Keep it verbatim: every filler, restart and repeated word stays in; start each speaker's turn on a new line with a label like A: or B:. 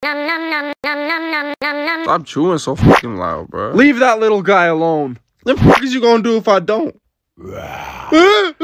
A: Stop chewing so fucking loud, bro.
B: Leave that little guy alone.
A: What the fuck is you gonna do if I don't?